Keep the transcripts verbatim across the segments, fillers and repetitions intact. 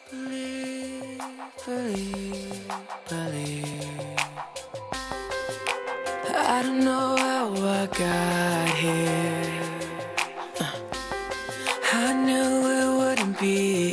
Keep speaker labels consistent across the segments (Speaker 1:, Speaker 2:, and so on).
Speaker 1: Believe, believe, believe. I don't know how I got here. uh, I knew it wouldn't be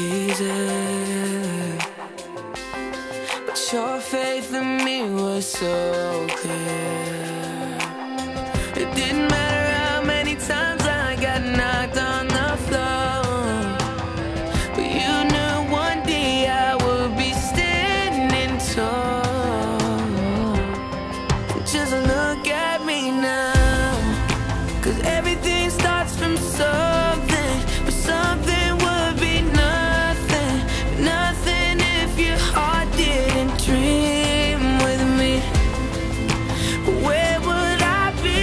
Speaker 1: easy, but your faith in me was so clear. It didn't matter how many times I got knocked on the floor, but you knew one day I would be standing tall. Just look at me now, 'cause everything starts from something, but something would be nothing, nothing if your heart didn't dream with me. Where would I be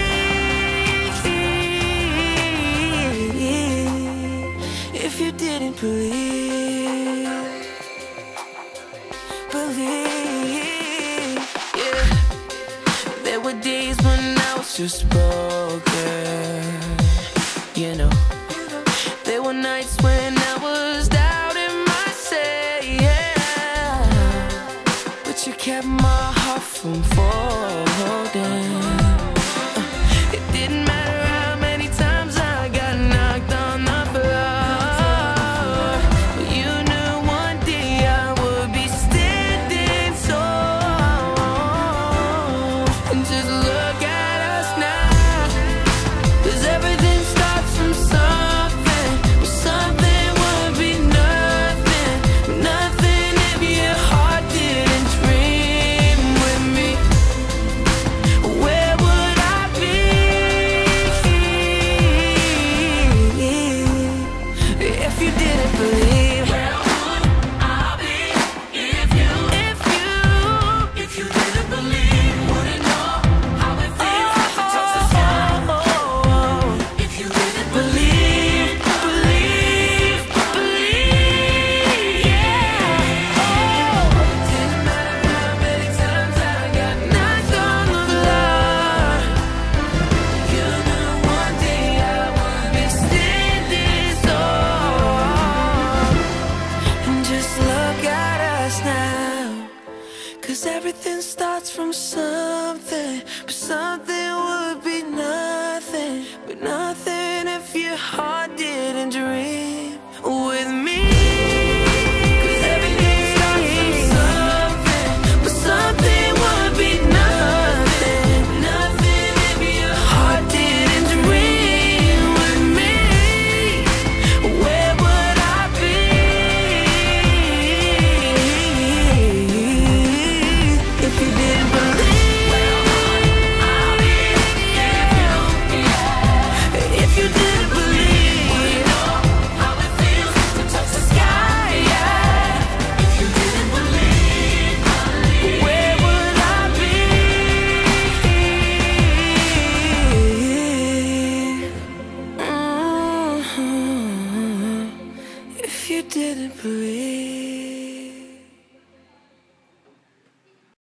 Speaker 1: if you didn't believe, believe, yeah. There were days when I was just broken, you know. There were nights when I was doubting myself, yeah. But you kept my heart from folding. uh, It didn't matter how many times I got knocked on the floor, but you knew one day I would be standing tall. And just look at us now, 'cause everything starts from something, but something would be nothing, nothing if your heart didn't dream with me. Where would I be if you didn't believe? Where would I be if you, if you, if you didn't believe? Wouldn't know how it feels to touch the sky. If you didn't believe, believe, believe, yeah. Oh, didn't matter how many times I got knocked on the floor, you knew one day I would be standing tall. And just look at us now, 'cause everything starts from something, but something would be nothing, but nothing if your heart didn't dream with me. 'Cause everything starts from something, but something would be nothing, nothing if your heart didn't dream with me. Where would I be if you didn't believe? Where would I be if you, if you didn't believe? Wouldn't know how it feels to touch the sky, yeah. If you didn't believe, where would I be? Mhm. If you didn't believe.